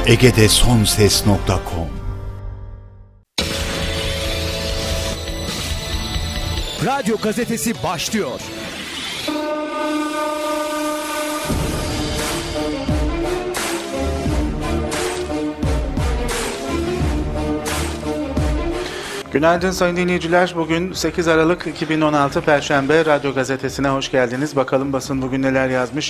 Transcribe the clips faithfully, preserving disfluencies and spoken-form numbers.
egede son ses nokta com. Radyo Gazetesi başlıyor. Günaydın sayın dinleyiciler. Bugün sekiz Aralık iki bin on altı Perşembe. Radyo Gazetesi'ne hoş geldiniz. Bakalım basın bugün neler yazmış.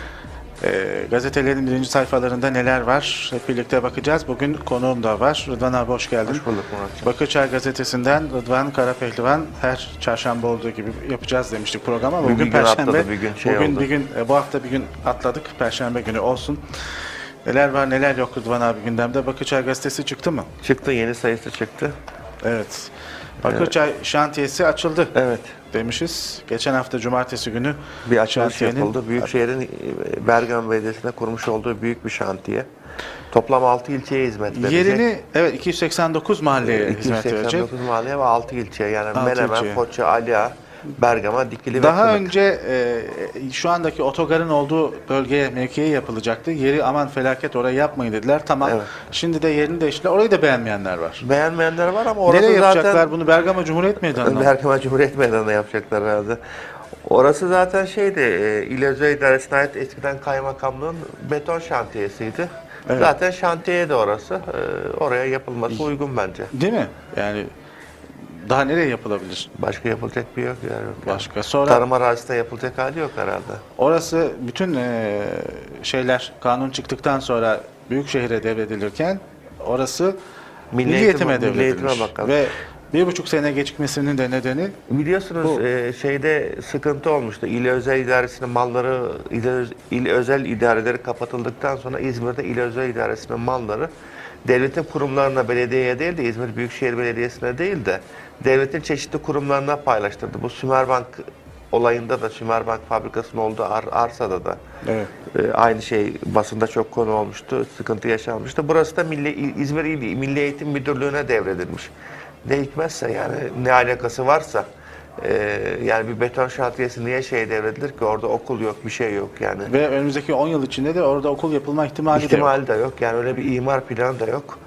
E, gazetelerin birinci sayfalarında neler var? Hep birlikte bakacağız. Bugün konuğum da var. Rıdvan abi hoş geldin. Hoş bulduk Muratcığım. Bakırçay Gazetesi'nden Rıdvan Karapehlivan her çarşamba olduğu gibi yapacağız demiştik programı ama bugün, bugün Perşembe. atladı, bir gün şey bugün oldu. bir gün e, bu hafta bir gün atladık. Perşembe günü olsun. Neler var neler yok Rıdvan abi gündemde. Bakırçay Gazetesi çıktı mı? Çıktı, yeni sayısı çıktı. Evet. Bakırçay evet. Şantiyesi açıldı. Evet. Demişiz. Geçen hafta cumartesi günü bir açılış şantiyenin... yapıldı. Büyükşehir'in Bergama Belediyesi'nde kurmuş olduğu büyük bir şantiye. Toplam altı ilçeye hizmet verecek. Yerini evet iki yüz seksen dokuz mahalleye hizmet verecek. iki yüz seksen dokuz mahalleye ve altı ilçeye yani altı Menemen, ilçeye. Foça, Aliağa, Bergama, Dikili Daha ve Kınık. önce e, şu andaki otogarın olduğu bölgeye, mevkiye yapılacaktı. Yeri aman felaket orayı yapmayın dediler. Tamam. Evet. Şimdi de yerini değiştirdiler. Orayı da beğenmeyenler var. Beğenmeyenler var ama orası nereye zaten... yapacaklar bunu? Bergama Cumhuriyet Meydanı'na. Bergama Cumhuriyet Meydanı'na yapacaklar herhalde. Orası zaten şeydi, e, İl Özel İdaresi'ne ait eskiden kaymakamlığın beton şantiyesiydi. Evet. Zaten şantiye de orası. E, oraya yapılması uygun bence. Değil mi? Yani daha nereye yapılabilir? Başka yapılacak bir yok yer yok. Başka. Yani. Sonra Tarım arazisinde yapılacak hali yok herhalde. orası bütün e, şeyler kanun çıktıktan sonra Büyükşehir'e devredilirken orası Milli, Milli Eğitim'e Eğitim- Milli devredilmiş. Eğitim'e bakalım. Ve bir buçuk sene gecikmesinin de nedeni Biliyorsunuz Bu- e, şeyde sıkıntı olmuştu. İl Özel İdaresi'nin malları, il, Öz- il Özel İdareleri kapatıldıktan sonra İzmir'de İl Özel İdaresi'nin malları devletin kurumlarına, belediyeye değil de İzmir Büyükşehir Belediyesi'ne değil de devletin çeşitli kurumlarına paylaştırdı. Bu Sümerbank olayında da, Sümerbank fabrikasının olduğu ar- arsada da evet. e, aynı şey basında çok konu olmuştu, sıkıntı yaşanmıştı. Burası da Milli, İzmir İl Milli Eğitim Müdürlüğü'ne devredilmiş. Ne hikmetse yani ne alakası varsa e, yani bir beton şantiyesi niye şey devredilir ki, orada okul yok, bir şey yok yani. Ve önümüzdeki on yıl içinde de orada okul yapılma ihtimali, İhtimali de yok. de yok yani, öyle bir imar planı da yok.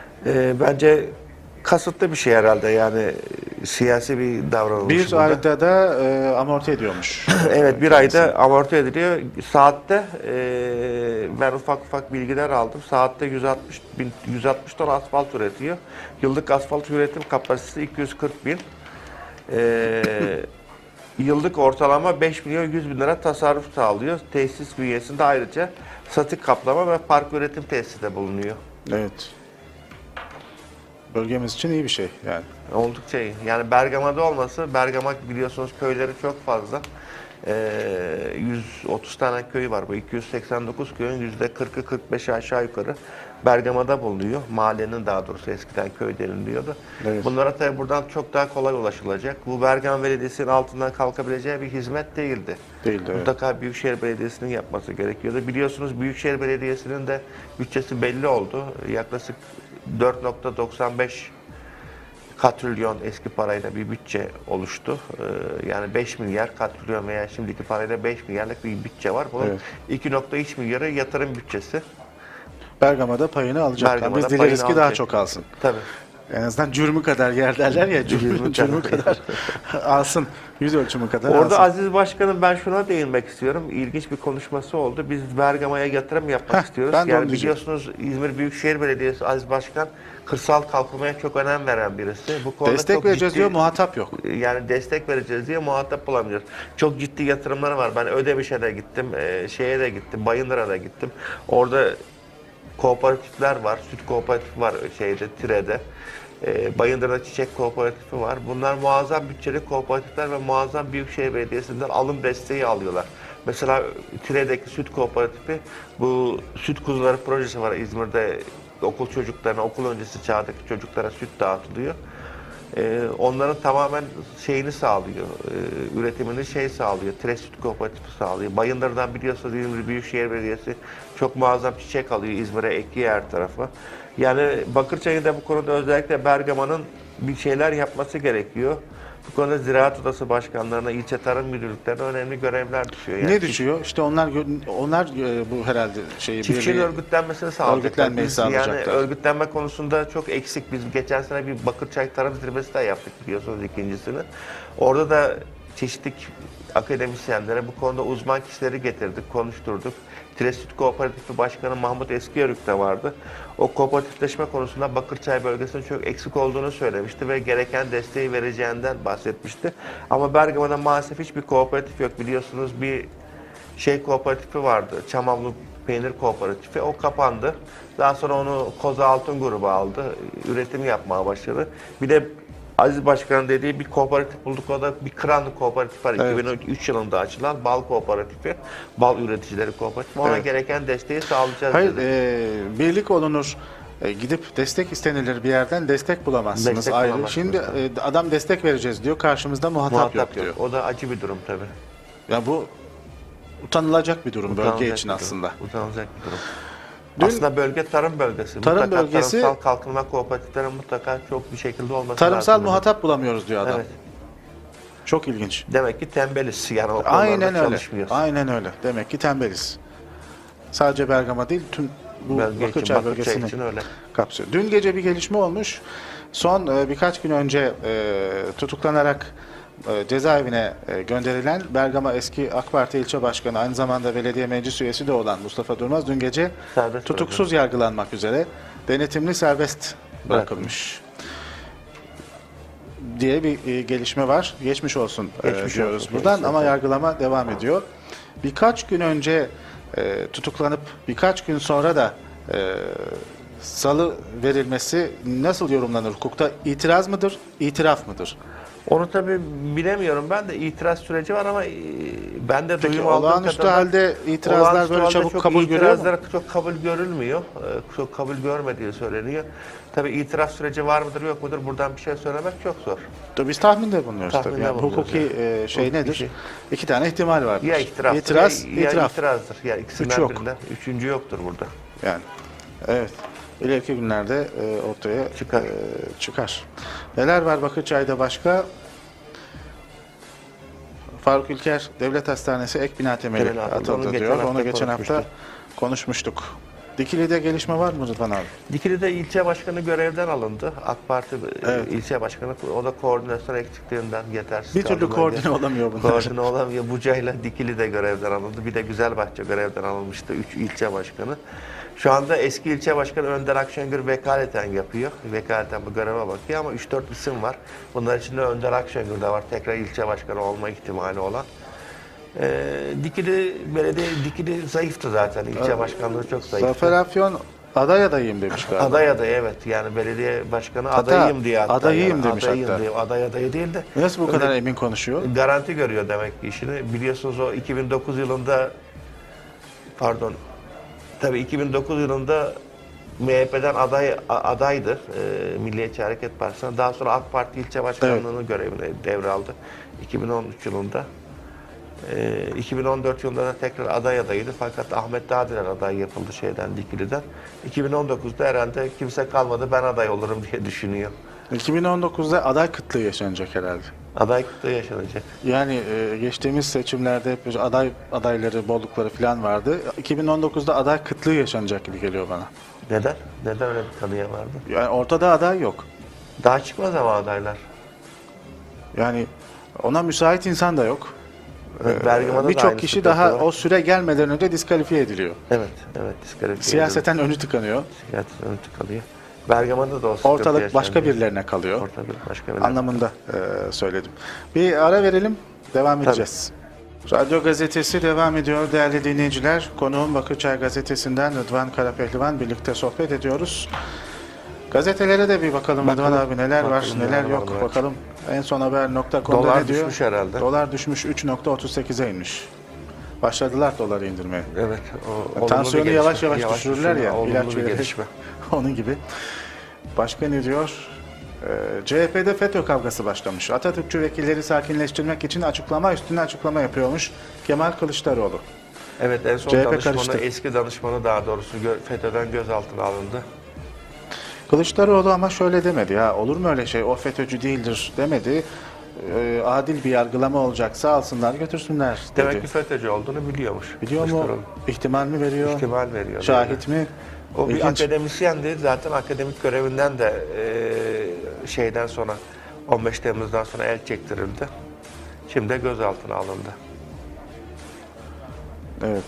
E, bence kasıtlı bir şey herhalde yani, siyasi bir davranış. Bir ayda da e, amorti ediyormuş. Evet, bir ayda amorti ediliyor. Saatte e, ben ufak ufak bilgiler aldım. Saatte yüz altmış bin, yüz altmış ton asfalt üretiyor. Yıllık asfalt üretim kapasitesi iki yüz kırk bin. E, yıllık ortalama beş milyon yüz bin lira tasarruf sağlıyor. Tesis bünyesinde ayrıca statik kaplama ve park üretim tesisi de bulunuyor. Evet. Bölgemiz için iyi bir şey yani. Oldukça iyi. Yani Bergama'da olması, Bergama biliyorsunuz köyleri çok fazla. Ee, yüz otuz tane köy var. Bu iki yüz seksen dokuz köyün yüzde kırkı kırk beşi aşağı yukarı Bergama'da bulunuyor. Mahallenin, daha doğrusu eskiden köy deniliyordu. Evet. Bunlara tabii buradan çok daha kolay ulaşılacak. Bu Bergama Belediyesi'nin altından kalkabileceği bir hizmet değildi. Değildi, evet. Mutlaka Büyükşehir Belediyesi'nin yapması gerekiyordu. Biliyorsunuz Büyükşehir Belediyesi'nin de bütçesi belli oldu. Yaklaşık dört nokta doksan beş katrilyon eski parayla bir bütçe oluştu. Ee, yani beş milyar katrilyon veya şimdiki parayla beş milyarlık bir bütçe var. Bunun Evet. iki nokta üç milyarı yatırım bütçesi. Bergama'da payını alacaklar. Bergama'da Biz dileriz payını ki alacak. daha çok alsın. Tabii. En azından cürmü kadar yer derler ya, cürmü, Cürmü cürmü kadar. kadar alsın. Yüz ölçümü kadar Orada alsın. Aziz Başkan'ın, ben şuna değinmek istiyorum. İlginç bir konuşması oldu. Biz Bergama'ya yatırım yapmak Heh, istiyoruz. ben de onu Yani diyeceğim. biliyorsunuz İzmir Büyükşehir Belediyesi, Aziz Başkan kırsal kalkınmaya çok önem veren birisi. Bu konuda Destek çok vereceğiz ciddi- diyor, muhatap yok. Yani destek vereceğiz diye muhatap bulamıyoruz. Çok ciddi yatırımları var. Ben Ödemiş'e de gittim, e, şeye de gittim, Bayındır'a da gittim. Orada kooperatifler var, süt kooperatifi var şeyde, Tire'de. E, Bayındır'da çiçek kooperatifi var. Bunlar muazzam bütçeli kooperatifler ve muazzam Büyükşehir Belediyesi'nden alım desteği alıyorlar. Mesela Tire'deki süt kooperatifi, bu süt kuzuları projesi var İzmir'de. Okul çocuklarına, okul öncesi çağdaki çocuklara süt dağıtılıyor. Ee, onların tamamen şeyini sağlıyor, e, üretimini şey sağlıyor, Tire Süt Kooperatifi sağlıyor. Bayındır'dan biliyorsunuz İzmir Büyükşehir Belediyesi çok muazzam çiçek alıyor, İzmir'e ekiyor her tarafa. Yani Bakırçay'ın da bu konuda özellikle Bergama'nın bir şeyler yapması gerekiyor. Bu konuda Ziraat Odası başkanlarına, ilçe tarım müdürlüklerine önemli görevler düşüyor. Yani ne düşüyor? İşte onlar gö- onlar e, bu herhalde şeyi çiftçinin birliği- örgütlenmesini sağlayacaklar. örgütlenmeyi Biz yani sağlayacaklar. örgütlenme konusunda çok eksik. Biz geçen sene bir Bakırçay Tarım Zirvesi de yaptık biliyorsunuz ikincisini. Orada da çeşitli akademisyenlere bu konuda uzman kişileri getirdik, konuşturduk. Tresüt Kooperatifi Başkanı Mahmut Eskiyörük de vardı. O kooperatifleşme konusunda Bakırçay bölgesinin çok eksik olduğunu söylemişti ve gereken desteği vereceğinden bahsetmişti. Ama Bergama'da maalesef hiçbir kooperatif yok. Biliyorsunuz bir şey kooperatifi vardı, Çamamlı Peynir Kooperatifi. O kapandı. Daha sonra onu Koza Altın grubu aldı. Üretim yapmaya başladı. Bir de Aziz Başkan'ın dediği bir kooperatif bulduk. O da bir Kıranlı Kooperatif var. Evet. iki bin üç yılında açılan Bal Kooperatifi. Bal Üreticileri Kooperatifi. Ona Evet. gereken desteği sağlayacağız Hayır, dedi. e, birlik olunur. E, gidip destek istenilir bir yerden destek bulamazsınız. Destek Ayrı. bulamazsınız. Şimdi e, adam destek vereceğiz diyor. Karşımızda muhatap, yok Muhatap diyor. yok. O da acı bir durum tabii. Ya bu utanılacak bir durum bölge Utanılacak için bir durum. aslında. Utanılacak bir durum. Dün- Aslında bölge tarım bölgesi. Tarım mutlaka bölgesi- tarımsal kalkınma kooperatiflerinin mutlaka çok bir şekilde olması Tarımsal lazım. muhatap bulamıyoruz diyor adam. Evet. Çok ilginç. Demek ki tembeliz. Yani o konularda Aynen öyle. çalışmıyoruz. Aynen öyle. Demek ki tembeliz. Sadece Bergama değil, tüm bu Bölge için, Bakırçay Bakırçay bölgesini için öyle. kapsıyor. Dün gece bir gelişme olmuş. Son e, birkaç gün önce e, tutuklanarak e, cezaevine e, gönderilen Bergama eski AK Parti ilçe başkanı, aynı zamanda belediye meclis üyesi de olan Mustafa Durmaz dün gece Serbest tutuksuz yargılanmak üzere denetimli serbest bırakılmış diye bir e, gelişme var. Geçmiş olsun e, Geçmiş diyoruz olsun, buradan geçmiş ama olsun. yargılama devam ediyor. Birkaç gün önce e, tutuklanıp birkaç gün sonra da e, salı verilmesi nasıl yorumlanır? Hukukta itiraz mıdır, itiraf mıdır? Onu tabii bilemiyorum. Ben de itiraz süreci var ama e, ben de Peki duyum aldığım olağanüstü kadarıyla- halde itirazlar olağanüstü böyle halde çabuk çok kabul görüyor mu? itirazlar çok kabul görülmüyor. Ee, Çok kabul görmediği söyleniyor. Tabii itiraz süreci var mıdır yok mudur buradan bir şey söylemek çok zor. Tabii biz tahminde bulunuyoruz tabii. Tahminde Yani bulunuyoruz, hukuki evet. e, şey Hukuki nedir? şey. İki tane ihtimal vardır. Ya itiraf, İtiraz, ya, ya itiraf. itirazdır. Ya ikisinden Üç yok. birinden. Üçüncü yoktur burada. Yani evet. İleriki günlerde e, ortaya Çıkar. e, çıkar. Neler var Bakırçay'da başka? Faruk Ülker Devlet Hastanesi ek bina temeli Temeli atıldı. atıldı Onu geçen diyor. hafta Onu geçen hafta konuşmuştuk. konuşmuştuk. Dikili'de gelişme var mı Rıdvan abi? Dikili'de ilçe başkanı görevden alındı. AK Parti e, Evet. ilçe başkanı. O da koordinasyon eksikliğinden yetersiz Bir türlü kaldığından koordine olamıyor bunlar. Koordine olamıyor. Buca'yla Dikili de görevden alındı. Bir de Güzelbahçe görevden alınmıştı. Üç ilçe başkanı. Şu anda eski ilçe başkanı Önder Akşengör vekaleten yapıyor. Vekaleten bu göreve bakıyor ama üç dört isim var. Bunlar içinde Önder Akşengör de var. Tekrar ilçe başkanı olma ihtimali olan. Ee, Dikili belediye Dikili zayıftı zaten. İlçe başkanlığı çok zayıftı. Zafer Afyon aday adayım demiş galiba. Aday adayı evet. Yani belediye başkanı Hatta adayım diye hatta. adayım yani, demiş adayım hatta. diye, aday adayı değil de. Nasıl bu Öyle kadar emin konuşuyor? Garanti görüyor demek ki işini. Biliyorsunuz o iki bin dokuz yılında pardon tabii iki bin dokuz yılında M H P'den aday a- adaydı. E, Milliyetçi Hareket Partisi'nden. Daha sonra AK Parti ilçe başkanlığını görevine devraldı. iki bin on üç yılında. E, iki bin on dört yılında da tekrar aday adayıydı. Fakat Ahmet Dağdiler aday yapıldı şeyden Dikili'den. iki bin on dokuzda herhalde kimse kalmadı ben aday olurum diye düşünüyor. iki bin on dokuzda aday kıtlığı yaşanacak herhalde. Adaylıkta yaşanacak. Yani e, geçtiğimiz seçimlerde hep bir aday adayları, bollukları falan vardı. iki bin on dokuzda aday kıtlığı yaşanacak gibi geliyor bana. Neden? Neden öyle bir kanıya vardı? Yani ortada aday yok. Daha çıkmaz ama adaylar. Yani ona müsait insan da yok. Evet, Bergama'da da Birçok aynı kişi sıkıntı daha var. o süre gelmeden önce diskalifiye ediliyor. Evet, evet diskalifiye Siyaseten önü tıkanıyor. edildi. Siyaseten önü tıkanıyor. Bergama'da da o sıkıntı Ortalık yaşandı. başka birilerine kalıyor. Ortalık başka bir Anlamında e, söyledim. Bir ara verelim, devam edeceğiz. Radyo Gazetesi devam ediyor değerli dinleyiciler. Konuğum Bakırçay Gazetesi'nden Rıdvan Karapehlivan, birlikte sohbet ediyoruz. Gazetelere de bir bakalım, Bakalım. Rıdvan abi neler var Bakalım neler neler var, yok evet. bakalım. En son haber nokta com'da Dolar ne diyor? düşmüş herhalde. Dolar düşmüş üç nokta otuz sekize inmiş. Başladılar doları indirmeye. Evet. O, olumlu Tansiyonu bir yavaş gelişme. yavaş, düşürürler düşürme, ya. olumlu ilaç bir vererek. gelişme. Onun gibi. Başka ne diyor? Ee, C H P'de FETÖ kavgası başlamış. Atatürkçü vekilleri sakinleştirmek için açıklama üstüne açıklama yapıyormuş Kemal Kılıçdaroğlu. Evet en son C H P danışmanı, karıştı. eski danışmanı daha doğrusu gö- FETÖ'den gözaltına alındı. Kılıçdaroğlu ama şöyle demedi ya, olur mu öyle şey, o FETÖ'cü değildir demedi. e, adil bir yargılama olacaksa alsınlar götürsünler dedi. Demek ki FETÖ'cü olduğunu biliyormuş. Biliyor mu? Kılıçdaroğlu. İhtimal mi veriyor? İhtimal veriyor. Şahit mi? O bir İlginç. akademisyen değil, zaten akademik görevinden de e, şeyden sonra on beş Temmuz'dan sonra el çektirildi. Şimdi de gözaltına alındı. Evet.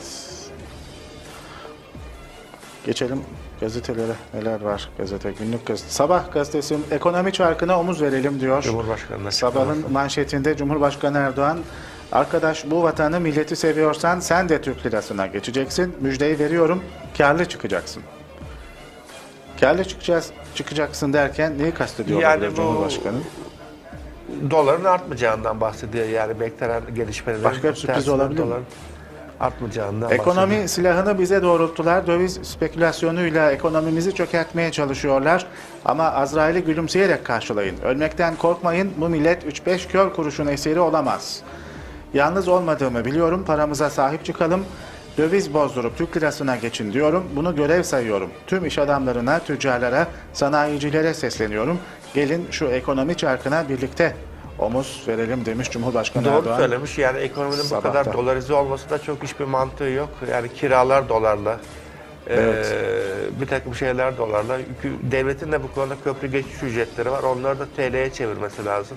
Geçelim gazetelere. Neler var gazete? Günlük gazete. Sabah gazetesi ekonomi çarkına omuz verelim diyor. Cumhurbaşkanı'na Sabahın manşetinde Cumhurbaşkanı Erdoğan, arkadaş bu vatanı milleti seviyorsan sen de Türk lirasına geçeceksin. Müjdeyi veriyorum, karlı çıkacaksın. Karlı çıkacağız, çıkacaksın derken neyi kastediyor Yani olabilir bu- Cumhurbaşkanı? Doların artmayacağından bahsediyor, yani beklenen gelişmelerin. Başka bir sürpriz tersine olabilir mi? doların artmayacağından Ekonomi bahsediyor. silahını bize doğrulttular. Döviz spekülasyonuyla ekonomimizi çökertmeye çalışıyorlar. Ama Azrail'i gülümseyerek karşılayın. Ölmekten korkmayın. Bu millet üç beş kör kuruşun esiri olamaz. Yalnız olmadığımı biliyorum. Paramıza sahip çıkalım. Döviz bozdurup Türk lirasına geçin diyorum. Bunu görev sayıyorum. Tüm iş adamlarına, tüccarlara, sanayicilere sesleniyorum. Gelin şu ekonomi çarkına birlikte omuz verelim demiş Cumhurbaşkanı Doğru Erdoğan. söylemiş. Yani ekonominin bu Sabahta. kadar dolarize olması da çok hiçbir mantığı yok. Yani kiralar dolarla, Evet. eee, bir takım şeyler dolarla. Hükü- Devletin de bu konuda köprü geçiş ücretleri var. Onları da T L'ye çevirmesi lazım.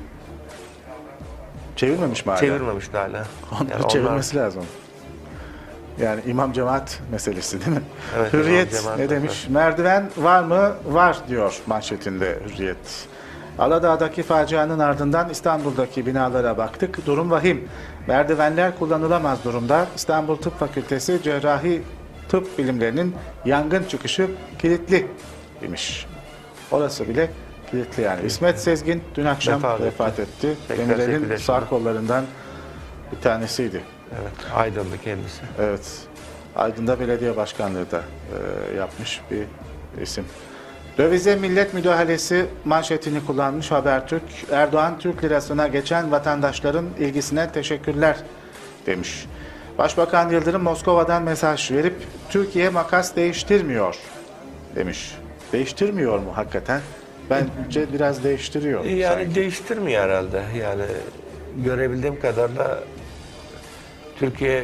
Çevirmemiş mi hala? Çevirmemişti hala. Onları Yani onlar- çevirmesi lazım. Yani imam cemaat meselesi değil mi? Evet, Hürriyet imam cemaat ne demiş? Merdiven var mı? Var diyor manşetinde Hürriyet. Aladağ'daki facianın ardından İstanbul'daki binalara baktık. Durum vahim. Merdivenler kullanılamaz durumda. İstanbul Tıp Fakültesi Cerrahi Tıp Bilimlerinin yangın çıkışı kilitli demiş. Orası bile kilitli yani. İsmet Sezgin dün akşam Vefat vefat, etti. etti. seksen sekiz Demirel'in yaşında. sağ kollarından bir tanesiydi. Evet, Aydınlı kendisi. Evet. Aydın'da belediye başkanlığı da e, yapmış bir isim. Dövize millet müdahalesi manşetini kullanmış Habertürk. Erdoğan Türk lirasına geçen vatandaşların ilgisine teşekkürler demiş. Başbakan Yıldırım Moskova'dan mesaj verip Türkiye makas değiştirmiyor demiş. Değiştirmiyor mu hakikaten? Bence biraz değiştiriyor. Yani sanki. değiştirmiyor herhalde. Yani görebildiğim kadarıyla Türkiye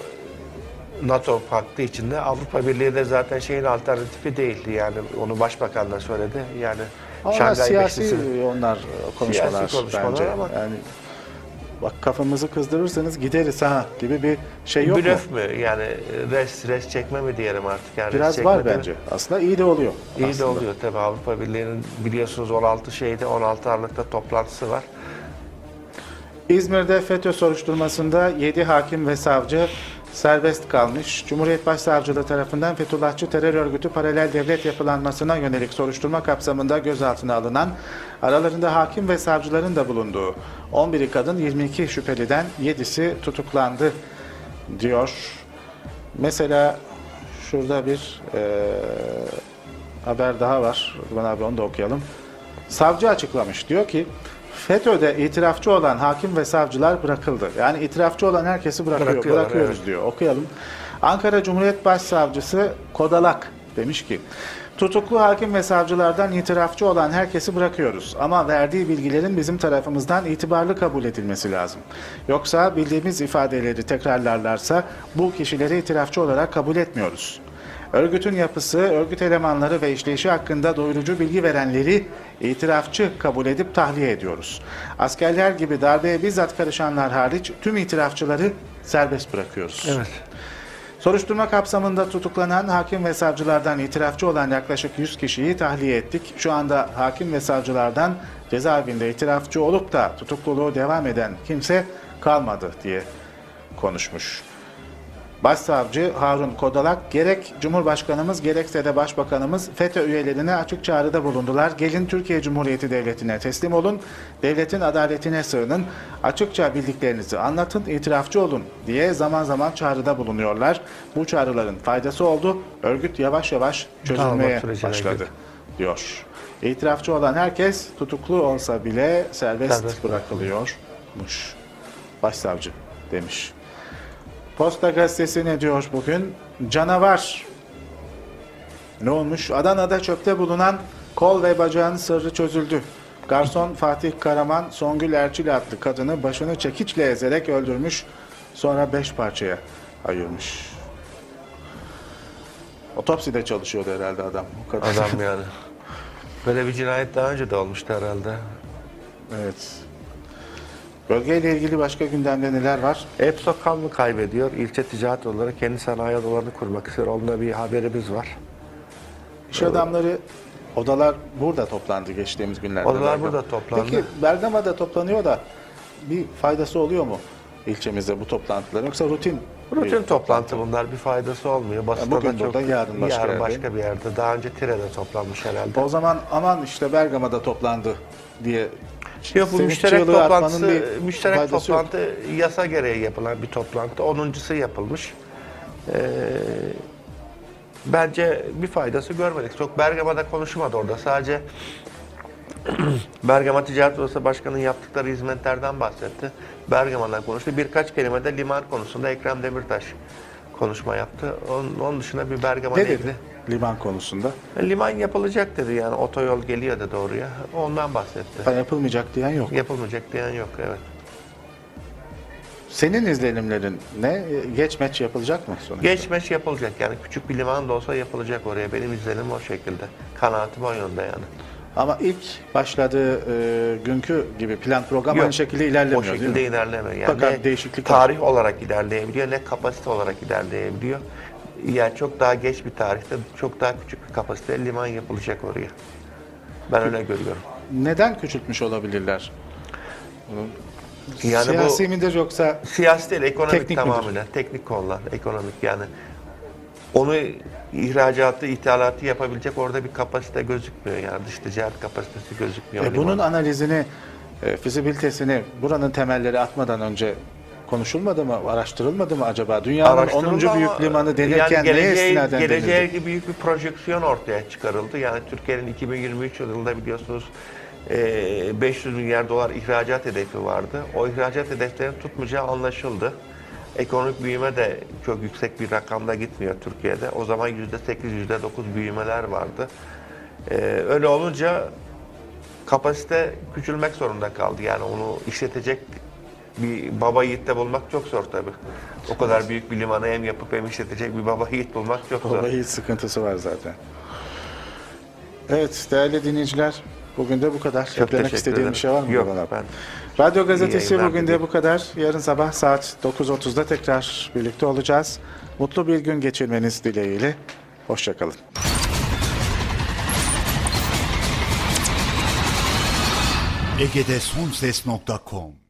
NATO paktı içinde, Avrupa Birliği de zaten şeyin alternatifi değildi. Yani onu başbakan da söyledi. Yani Ama Şangay siyasi Beşlisi onlar konuşmalar, Siyasi konuşmalar bence. ama- Yani bak kafamızı kızdırırsanız gideriz ha gibi bir şey yok mu? blöf mü? Yani res res çekme mi diyelim artık? Yani res Biraz çekme var de- bence. Aslında iyi de oluyor. İyi de aslında. oluyor tabii. Avrupa Birliği'nin biliyorsunuz on altı şeyde on altı Aralık'ta toplantısı var. İzmir'de FETÖ soruşturmasında yedi hakim ve savcı serbest kalmış. Cumhuriyet Başsavcılığı tarafından Fethullahçı terör örgütü paralel devlet yapılanmasına yönelik soruşturma kapsamında gözaltına alınan, aralarında hakim ve savcıların da bulunduğu on biri kadın, yirmi iki şüpheliden yedisi tutuklandı diyor. Mesela şurada bir e, haber daha var. Rıdvan abi onu da okuyalım. Savcı açıklamış. Diyor ki FETÖ'de itirafçı olan hakim ve savcılar bırakıldı. Yani itirafçı olan herkesi bırakıyor, Bırakıyorlar, bırakıyoruz evet. diyor. Okuyalım. Ankara Cumhuriyet Başsavcısı Kodalak demiş ki tutuklu hakim ve savcılardan itirafçı olan herkesi bırakıyoruz. Ama verdiği bilgilerin bizim tarafımızdan itibarlı kabul edilmesi lazım. Yoksa bildiğimiz ifadeleri tekrarlarlarsa bu kişileri itirafçı olarak kabul etmiyoruz. Örgütün yapısı, örgüt elemanları ve işleyişi hakkında doyurucu bilgi verenleri itirafçı kabul edip tahliye ediyoruz. Askerler gibi darbeye bizzat karışanlar hariç tüm itirafçıları serbest bırakıyoruz. Evet. Soruşturma kapsamında tutuklanan hakim ve savcılardan itirafçı olan yaklaşık yüz kişiyi tahliye ettik. Şu anda hakim ve savcılardan cezaevinde itirafçı olup da tutukluluğu devam eden kimse kalmadı diye konuşmuş. Başsavcı Harun Kodalak, gerek Cumhurbaşkanımız gerekse de Başbakanımız FETÖ üyelerine açık çağrıda bulundular. Gelin Türkiye Cumhuriyeti Devleti'ne teslim olun, devletin adaletine sığının, açıkça bildiklerinizi anlatın, itirafçı olun diye zaman zaman çağrıda bulunuyorlar. Bu çağrıların faydası oldu, örgüt yavaş yavaş çözülmeye Dağılma sürecine başladı girdi. diyor. İtirafçı olan herkes tutuklu olsa bile serbest, Serbest bırakılıyormuş. Başsavcı demiş. Posta Gazetesi ne diyor bugün? Canavar. Ne olmuş? Adana'da çöpte bulunan kol ve bacağın sırrı çözüldü. Garson Fatih Karaman, Songül Erçil adlı kadını başını çekiçle ezerek öldürmüş, sonra beş parçaya ayırmış. Otopside çalışıyordu herhalde adam. O kadar. Adam yani. Böyle bir cinayet daha önce de olmuştu herhalde. Evet. Bölgeyle ilgili başka gündemde neler var? Epso kan kaybediyor. İlçe ticaret olarak kendi sanayi odalarını kurmak istiyor. Onda bir haberimiz var. İş adamları, odalar burada toplandı geçtiğimiz günlerde. Odalar Bergama. burada toplandı. Peki Bergama'da toplanıyor da bir faydası oluyor mu ilçemizde bu toplantıların, yoksa rutin? Rutin bir toplantı bunlar. Bir faydası olmuyor. Basında bugün da çok, burada, yarın başka yarın yerde. başka bir yerde. Daha önce Tire'de toplanmış herhalde. O zaman aman işte Bergama'da toplandı diye Yok, bu sevinç müşterek çığlığı atmanın toplantısı, bir müşterek faydası yok. toplantı yasa gereği yapılan bir toplantı. Onuncusu yapılmış. Ee, bence bir faydası görmedik. Çok Bergama'da konuşmadı orada. Sadece Bergama Ticaret Odası Başkanı'nın yaptıkları hizmetlerden bahsetti. Bergama'dan konuştu. Birkaç kelime de liman konusunda Ekrem Demirtaş konuşma yaptı. Onun, onun dışında bir Bergama Ne ile dedi liman konusunda? ilgili- Liman yapılacak dedi, yani otoyol geliyor dedi oraya. Ondan bahsetti. Ha, yapılmayacak diyen yok. Yapılmayacak diyen yok, evet. Senin izlenimlerin ne? Geç meç yapılacak mı sonuçta? Geç meş yapılacak, yani küçük bir liman da olsa yapılacak oraya. Benim izlenim o şekilde. Kanaatim o yönde yani. Ama ilk başladığı e, günkü gibi plan program Yok, aynı şekilde ilerlemiyor O değil şekilde mi? ilerlemiyor. Yani Fakat ne değişiklik tarih olarak ilerleyebiliyor, ne kapasite olarak ilerleyebiliyor. Yani çok daha geç bir tarihte, çok daha küçük bir kapasite liman yapılacak oraya. Ben öyle görüyorum. Neden küçültmüş olabilirler? Yani Siyasi bu midir yoksa siyasi değil, ekonomik teknik tamamen. Teknik konular, ekonomik yani. Onu ihracatı, ithalatı yapabilecek orada bir kapasite gözükmüyor, yani dış ticaret kapasitesi gözükmüyor. e, bunun limanın. analizini, e, fizibilitesini buranın temelleri atmadan önce konuşulmadı mı, araştırılmadı mı acaba? Dünyanın Araştırıldı onuncu ama büyük limanı denirken yani neye geleceğe, istinaden geleceğe denildi? büyük bir projeksiyon ortaya çıkarıldı. Yani Türkiye'nin iki bin yirmi üç yılında biliyorsunuz beş yüz milyar dolar ihracat hedefi vardı. O ihracat hedeflerinin tutmayacağı anlaşıldı. Ekonomik büyüme de çok yüksek bir rakamda gitmiyor Türkiye'de. O zaman yüzde sekiz, yüzde dokuz büyümeler vardı. Öyle olunca kapasite küçülmek zorunda kaldı. Yani onu işletecek bir baba yiğit de bulmak çok zor tabii. O kadar büyük bir limanı hem yapıp hem işletecek bir baba yiğit bulmak çok zor. Vallahi hiç sıkıntısı var zaten. Evet değerli dinleyiciler, bugün de bu kadar. Çok Eklemek teşekkür istediğim ederim. bir şey var mı? Yok, Burhan abi? ben Radyo Gazetesi yayınlar bugün de dileyim. bu kadar. Yarın sabah saat dokuz otuzda tekrar birlikte olacağız. Mutlu bir gün geçirmeniz dileğiyle. Hoşçakalın. Ege'de son ses nokta com